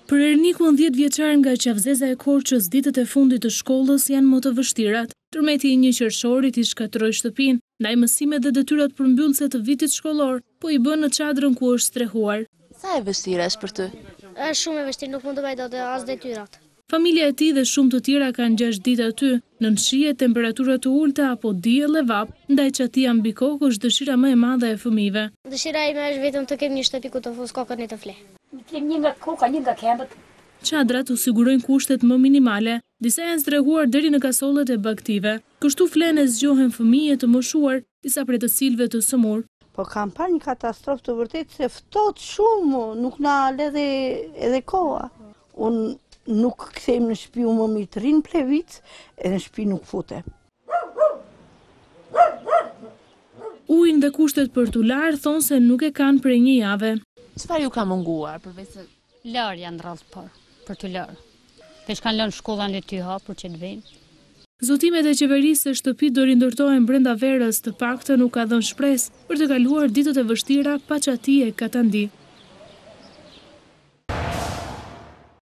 Për Ernikun 10 vjeçar nga Qavzeza e Korçës, ditët e fundit të shkollës janë më të vështirat. Tërmeti i 1 qershorit i shkatërroi shtëpinë, ndaj mësimet dhe detyrat përmbyllëse të vitit shkollor, po i bën në çadrën ku është strehuar. Sa e vështirë është për ty? Është shumë e vështirë, nuk mund të bëj dot as detyrat. Familja e tij dhe shumë të tjera kanë 6 ditë aty, nën shije, temperatura të ulta apo diell e vap, ndaj çatia mbi kokë është dëshira më e madhe e fëmijëve. Dëshira ime është vetëm të kem një shtëpi ku të fus kokën e të fle. Kem një nga koka, një nga këmbët. Çadrat u sigurojnë kushtet më minimale, disa janë strehuar deri në kasollet e bagtive. Kështu flen e zgjohen fëmijë të moshuar, disa prej të cilëve të sëmur. Po kam parë një katastrofë të vërtet se ftohet shumë, nuk na le edhe koha. Unë nuk kthejmë në shtëpi, më mitrin plevic, e në shtëpi nuk futem. Ujin dhe kushtet për t'u larë thonë se nuk e kanë prej një jave. Çfarë ju ka munguar përveç se Larë janë rrallë për të larë. Pesh kanë lënë shkollën e ty hapur që të vejnë. Zotimet e qeverisë se shtëpit do rindërtohen brenda verës, të paktën nuk ka dhënë shpresë për të kaluar ditët e vështira pa çati e katandi.